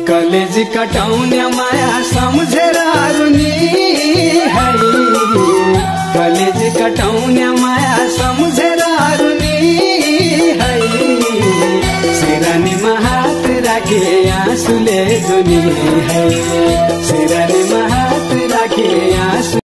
College कटाउने माया सम्झेर रुनी है, college कटाउने माया सम्झेर रुनी है। सिरानीमा हात राखे आँसुले जुनी है, सिरानीमा हात राखे आँसु